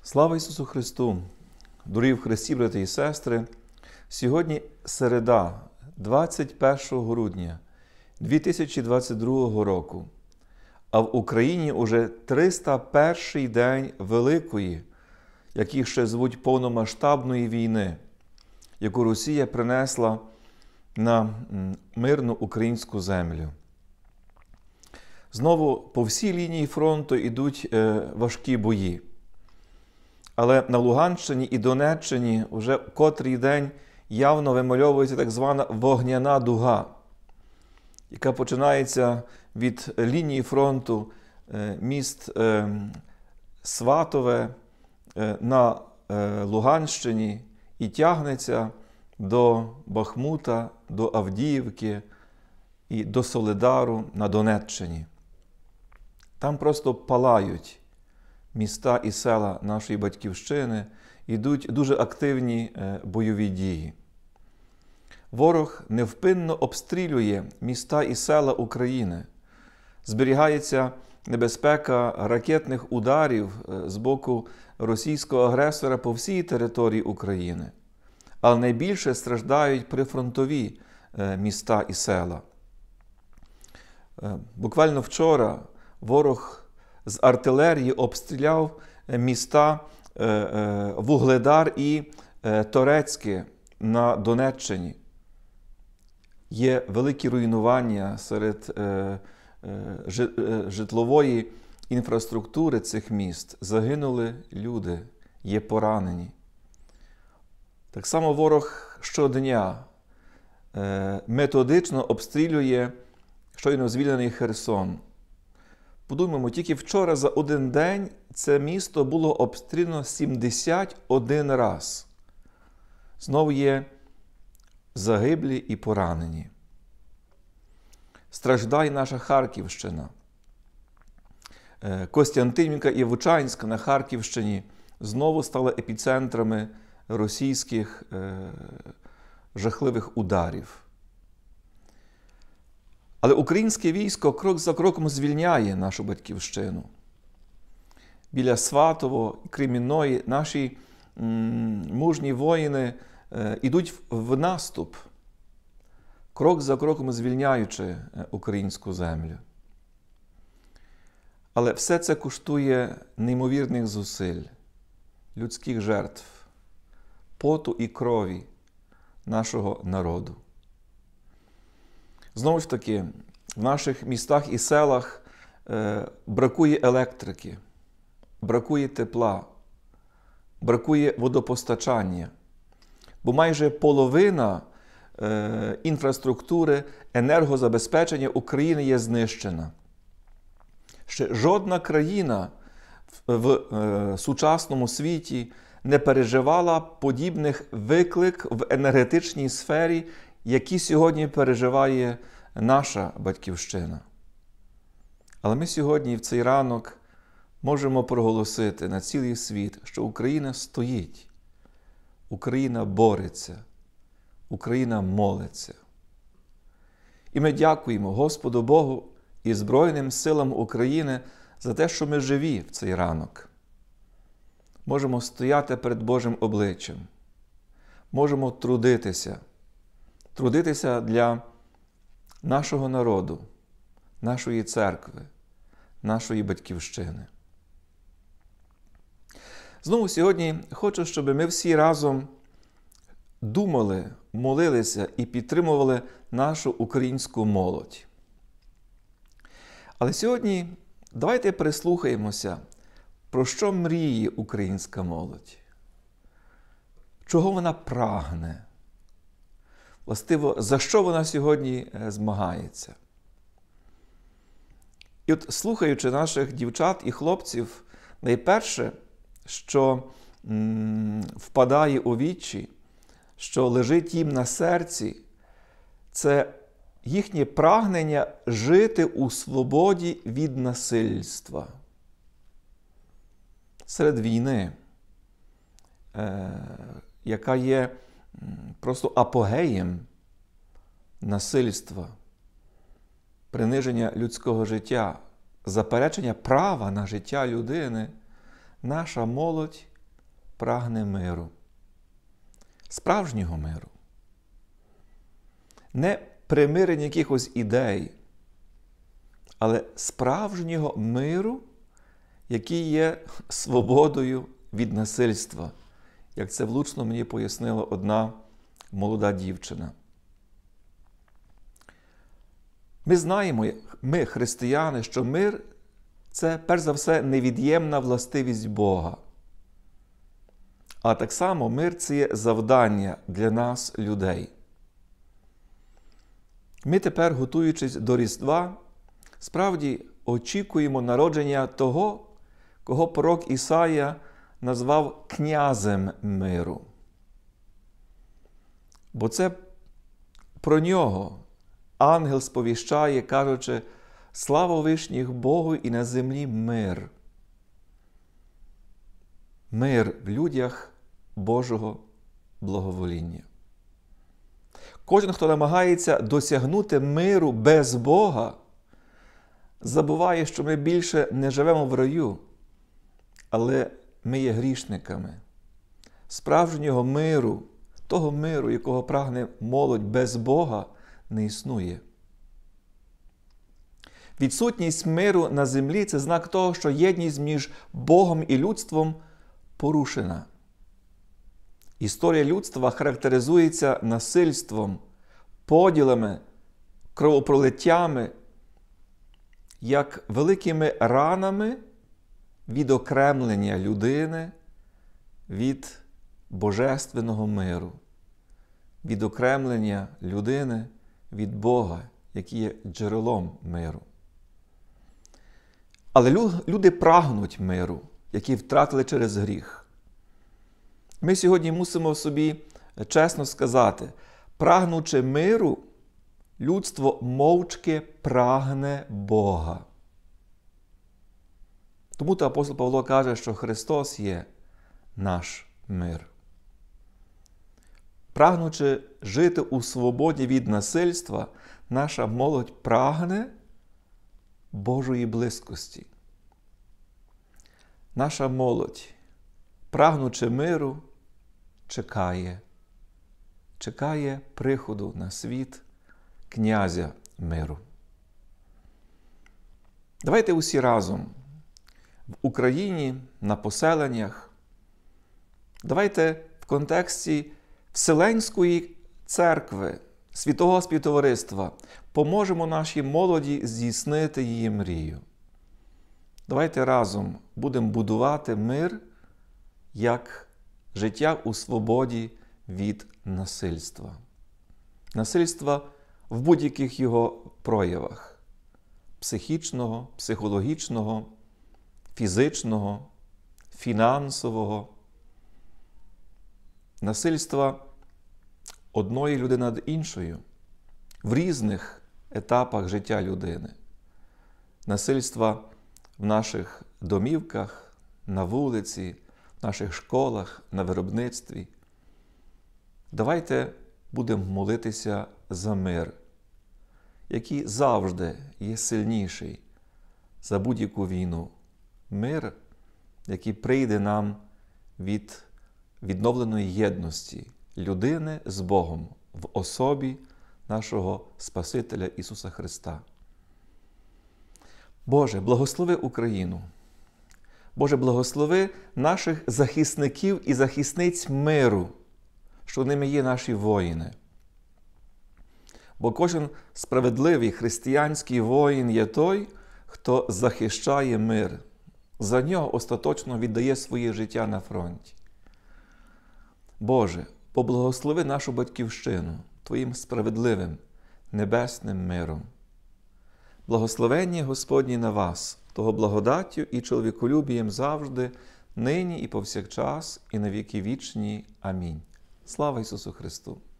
Слава Ісусу Христу! Дорогі в Христі, брати і сестри! Сьогодні середа, 21 грудня 2022 року, а в Україні уже 301-й день Великої, як їх ще звуть, повномасштабної війни, яку Росія принесла на мирну українську землю. Знову по всій лінії фронту йдуть важкі бої. Але на Луганщині і Донеччині вже котрий день явно вимальовується так звана вогняна дуга, яка починається від лінії фронту міст Сватове на Луганщині і тягнеться до Бахмута, до Авдіївки і до Солидару на Донеччині. Там просто палають міста і села нашої Батьківщини, йдуть дуже активні бойові дії. Ворог невпинно обстрілює міста і села України. Зберігається небезпека ракетних ударів з боку російського агресора по всій території України. Але найбільше страждають прифронтові міста і села. Буквально вчора ворог з артилерії обстріляв міста Вугледар і Торецьке на Донеччині. Є великі руйнування серед житлової інфраструктури цих міст. Загинули люди, є поранені. Так само ворог щодня методично обстрілює щойно звільнений Херсон. Подумаємо, тільки вчора за один день це місто було обстріляно 71 раз. Знову є загиблі і поранені. Страждає наша Харківщина. Костянтинівка і Вовчанськ на Харківщині знову стали епіцентрами російських жахливих ударів. Але українське військо крок за кроком звільняє нашу Батьківщину. Біля Сватово і Кремінної наші мужні воїни йдуть в наступ, крок за кроком звільняючи українську землю. Але все це коштує неймовірних зусиль, людських жертв, поту і крові нашого народу. Знову ж таки, в наших містах і селах бракує електрики, бракує тепла, бракує водопостачання, бо майже половина інфраструктури енергозабезпечення України є знищена. Ще жодна країна в сучасному світі не переживала подібних виклик в енергетичній сфері, які сьогодні переживає наша Батьківщина. Але ми сьогодні в цей ранок можемо проголосити на цілий світ, що Україна стоїть, Україна бореться, Україна молиться. І ми дякуємо Господу Богу і Збройним силам України за те, що ми живі в цей ранок. Можемо стояти перед Божим обличчям, можемо трудитися для нашого народу, нашої церкви, нашої Батьківщини. Знову сьогодні хочу, щоб ми всі разом думали, молилися і підтримували нашу українську молодь. Але сьогодні давайте прислухаємося, про що мріє українська молодь, чого вона прагне. Властиво, за що вона сьогодні змагається. І от, слухаючи наших дівчат і хлопців, найперше, що впадає у вічі, що лежить їм на серці, це їхнє прагнення жити у свободі від насильства. Серед війни, яка є просто апогеєм насильства, приниження людського життя, заперечення права на життя людини, наша молодь прагне миру. Справжнього миру. Не примирення якихось ідей, але справжнього миру, який є свободою від насильства, як це влучно мені пояснила одна молода дівчина. Ми знаємо, ми, християни, що мир – це, перш за все, невід'ємна властивість Бога. А так само мир – це є завдання для нас, людей. Ми тепер, готуючись до Різдва, справді очікуємо народження того, кого пророк Ісая назвав князем миру. Бо це про нього ангел сповіщає, кажучи: «Слава вишніх Богу і на землі мир». Мир в людях Божого благовоління. Кожен, хто намагається досягнути миру без Бога, забуває, що ми більше не живемо в раю, але ми є грішниками. Справжнього миру, того миру, якого прагне молодь без Бога, не існує. Відсутність миру на землі – це знак того, що єдність між Богом і людством порушена. Історія людства характеризується насильством, поділами, кровопролиттями, як великими ранами відокремлення людини від божественного миру, відокремлення людини від Бога, який є джерелом миру. Але люди прагнуть миру, який втратили через гріх. Ми сьогодні мусимо собі чесно сказати: прагнучи миру, людство мовчки прагне Бога. Тому то апостол Павло каже, що Христос є наш мир. Прагнучи жити у свободі від насильства, наша молодь прагне Божої близькості. Наша молодь, прагнучи миру, чекає приходу на світ князя миру. Давайте усі разом в Україні, на поселеннях, давайте в контексті Вселенської церкви, Святого Співтовариства поможемо нашій молоді здійснити її мрію. Давайте разом будемо будувати мир як життя у свободі від насильства. Насильства в будь-яких його проявах – психічного, психологічного, фізичного, фінансового. Насильства одної людини над іншою в різних етапах життя людини. Насильства в наших домівках, на вулиці, в наших школах, на виробництві. Давайте будемо молитися за мир, який завжди є сильніший за будь-яку війну. Мир, який прийде нам від відновленої єдності людини з Богом в особі нашого Спасителя Ісуса Христа. Боже, благослови Україну. Боже, благослови наших захисників і захисниць миру, що ними є наші воїни. Бо кожен справедливий християнський воїн є той, хто захищає мир. За нього остаточно віддає своє життя на фронті. Боже, поблагослови нашу Батьківщину Твоїм справедливим небесним миром. Благословення Господні на вас, того благодаттю і чоловіколюбієм завжди, нині і повсякчас, і на віки вічні. Амінь. Слава Ісусу Христу!